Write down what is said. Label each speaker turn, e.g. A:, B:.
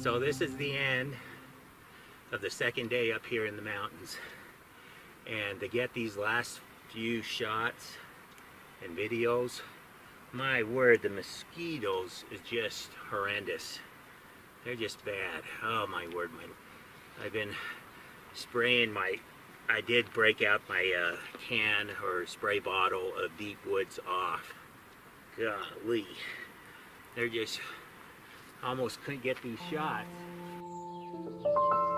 A: So this is the end of the second day up here in the mountains. And to get these last few shots and videos, my word, the mosquitoes is just horrendous. They're just bad. Oh my word, I've been spraying I did break out my can or spray bottle of Deep Woods off. Golly. They're just, almost couldn't get these shots.